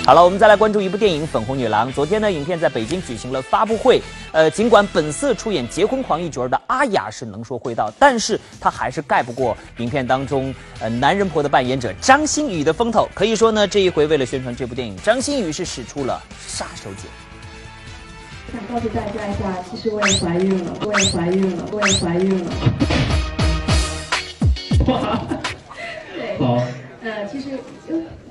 好了，我们再来关注一部电影《粉红女郎》。昨天呢，影片在北京举行了发布会。尽管本色出演结婚狂一角的阿雅是能说会道，但是她还是盖不过影片当中男人婆的扮演者张馨予的风头。可以说呢，这一回为了宣传这部电影，张馨予是使出了杀手锏。 想告诉大家一下，其实我也怀孕了，我也怀孕了，我也怀孕了。哇，对，好，其实